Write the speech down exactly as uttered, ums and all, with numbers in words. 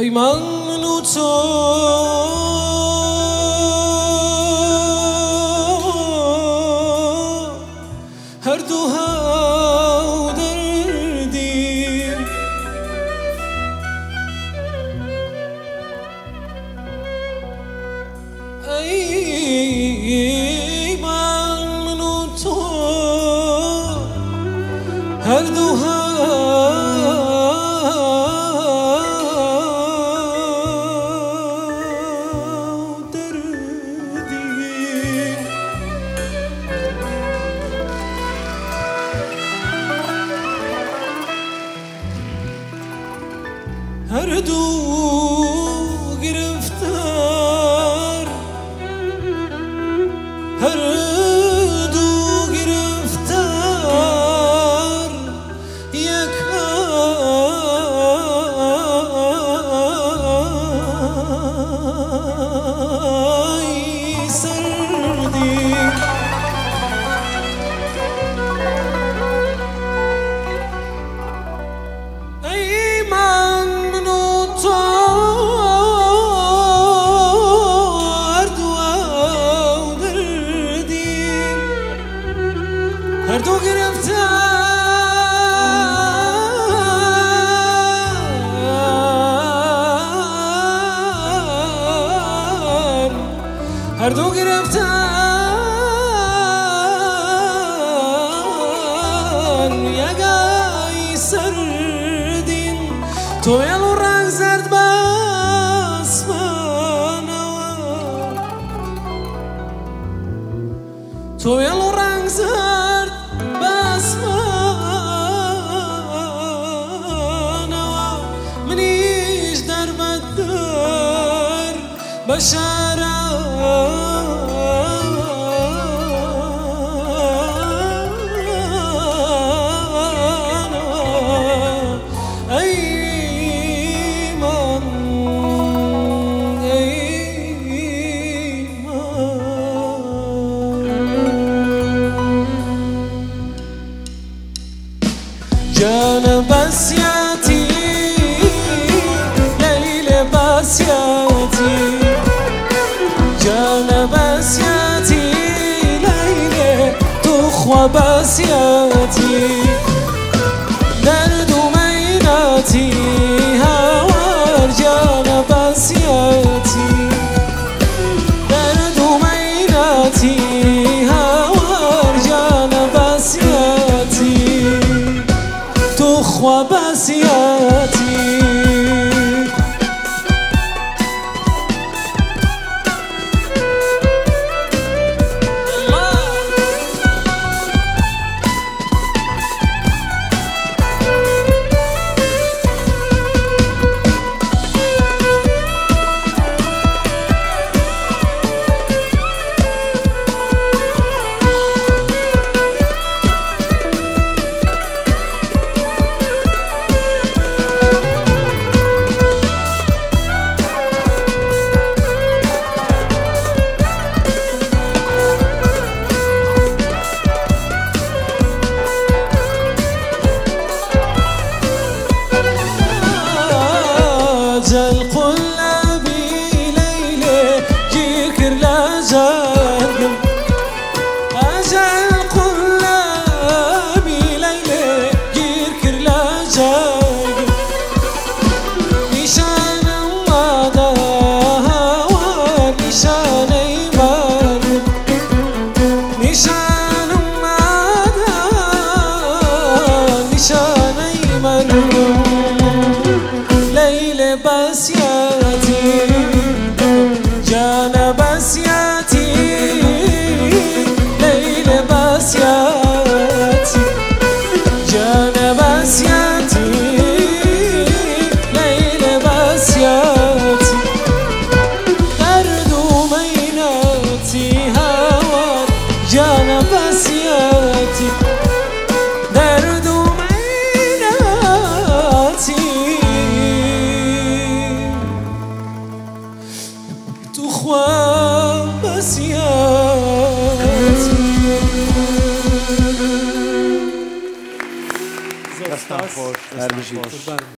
ای من و تو هر دو ها دردیم، ای من و تو هر دو ها هر دو گرفتار، هر دو گرفتار یک آی سردی. ای من هر دو گرفتار، هر دو گرفتار یگای سردین. تو یلو رنگ زرد بس منوا، تو یلو رنگ زرد بس منوا، منیش در بدر بشارة جان بسياتي ليل بسياتي، جان بسياتي ليل تخوى بسياتي، درد ميناتي هوار جان بسياتي، درد ميناتي هوار جان بسياتي تخوى بسياتي. أجل قلبي ليلة جيكر لا جاكم، أجل قلبي ليلة جيكر لا جاكم، نشان ماذا ونشان إيمان، نشان ماذا نشان إيمان ليل بسياتي جان بسياتي ليل بسياتي جان بسياتي ليل بسياتي درد ميناتي هوار جان بسياتي درد ميناتي تخوى بسياتي. Jastan, Herr Regie.